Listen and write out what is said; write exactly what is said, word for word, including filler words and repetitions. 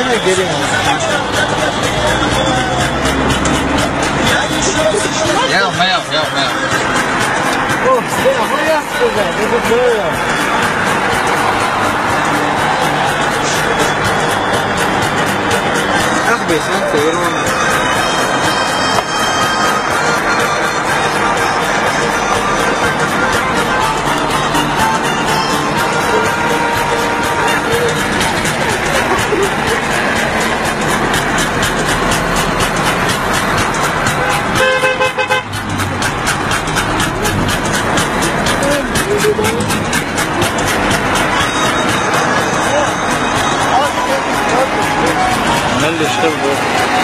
要没有没有没有。 哦，这样好呀，是的，这是这样。 那北山走了。اللي اشتغل